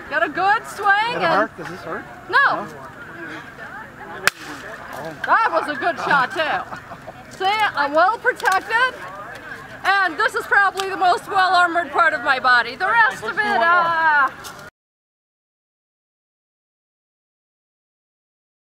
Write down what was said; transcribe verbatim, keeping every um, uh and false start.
Got a good swing. Did it hurt? Does this hurt? No. no? That was a good shot too. See, I'm well protected. And this is probably the most well armored part of my body. The rest of it, ah. Uh,